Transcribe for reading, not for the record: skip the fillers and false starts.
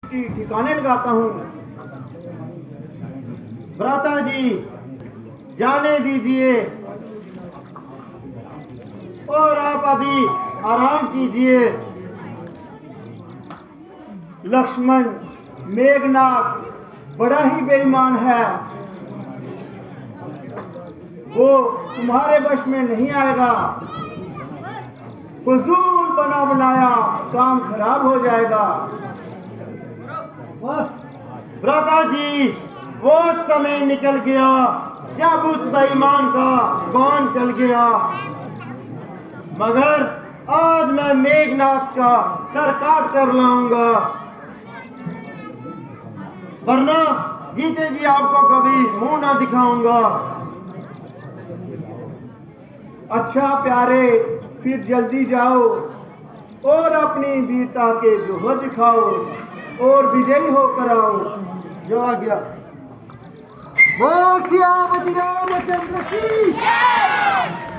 ठिकाने लगाता हूँ। भ्राता जी जाने दीजिए और आप अभी आराम कीजिए। लक्ष्मण, मेघनाथ बड़ा ही बेईमान है, वो तुम्हारे वश में नहीं आएगा। फजूल बना बनाया काम खराब हो जाएगा। भ्राता जी, वो समय निकल गया जब उस बेईमान का कौन चल गया, मगर आज मैं मेघनाथ का सर काट कर लाऊंगा, वरना जीते जी आपको कभी मुंह ना दिखाऊंगा। अच्छा प्यारे, फिर जल्दी जाओ और अपनी वीरता के जोहर दिखाओ और विजयी होकर आओ। जो आ गया। बोल सियावती रामचंद्र की।